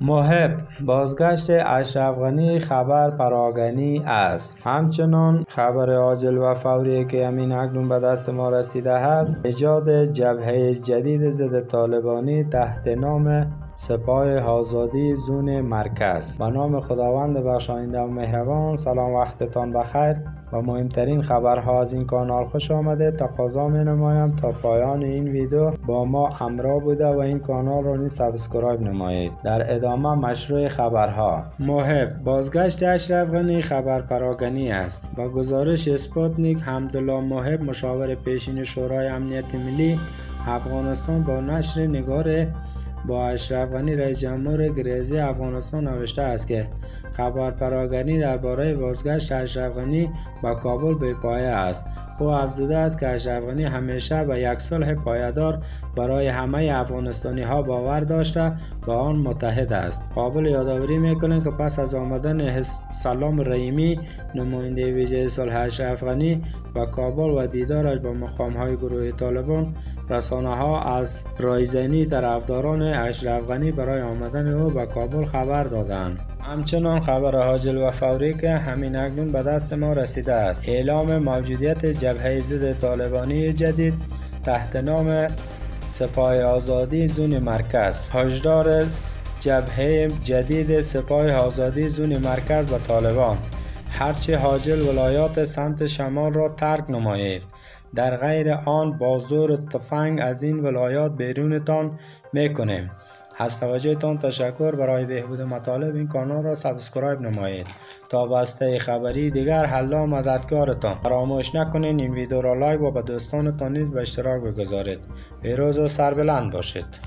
محب بازگشت اشرف غنی خبر پراکنی است. همچنان خبر عاجل و فوری که همین اکنون به دست ما رسیده است ایجاد جبهه جدید ضد طالبانی تحت نام سپاه آزادی زون مرکز. به نام خداوند بخشاینده و مهربان. سلام، وقتتان بخیر و مهمترین خبرها از این کانال خوش آمده. تقاضا می نمایم تا پایان این ویدیو با ما همراه بوده و این کانال را نیز سابسکرایب نمایید. در ادامه مشروع خبرها. محب بازگشت اشرف غنی خبر پراکنی است. با گزارش اسپوتنیک، حمدالله محب مشاور پیشین شورای امنیت ملی افغانستان با نشر نگار با اشرف غنی رئیس جمهور گریزی افغانستان نوشته است که خبر پراکنی درباره بازگشت اشرف غنی به کابل بی پایه است. او افزوده است که اشرف غنی همیشه به یک صلح پایدار برای همه افغانستانی ها باور داشته و آن متحد است. قابل یادآوری میکنیم که پس از آمدن سلام رحیمی نماینده ویژه صلح اشرف غنی به کابل و دیدارش با مقام های گروه طالبان، رسانه ها از رایزنی طرفداران اشرف غنی برای آمدن او به کابل خبر دادند. همچنان خبر عاجل و فوری که همین اکنون به دست ما رسیده است اعلام موجودیت جبهه ضد طالبانی جدید تحت نام سپاه آزادی زون مرکز. هشدار جبهه جدید سپاه آزادی زون مرکز و طالبان: هرچه عاجل ولایات سمت شمال را ترک نمایید، در غیر آن با زور تفنگ از این ولایات بیرونتان میکنیم. از توجهتان تشکر. برای بهبود مطالب این کانال را سابسکرایب نمایید. تا بسته خبری دیگر الله مددگارتان. فراموش نکنید این ویدیو را لایک و به دوستانتان نیز به اشتراک بگذارید. پیروز و سربلند باشید.